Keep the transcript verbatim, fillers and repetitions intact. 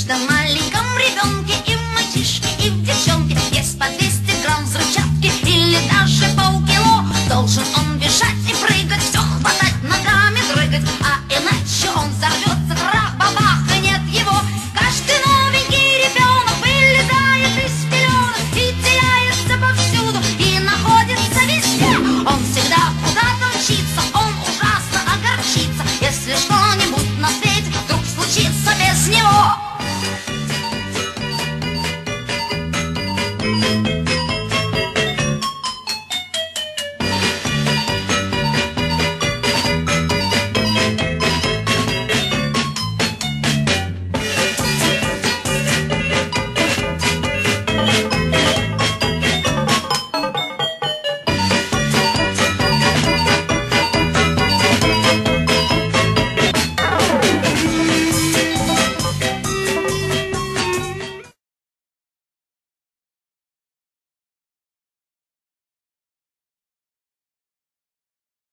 каждом маленьком ребенке, и в мальчишке, и в девчонке есть по двести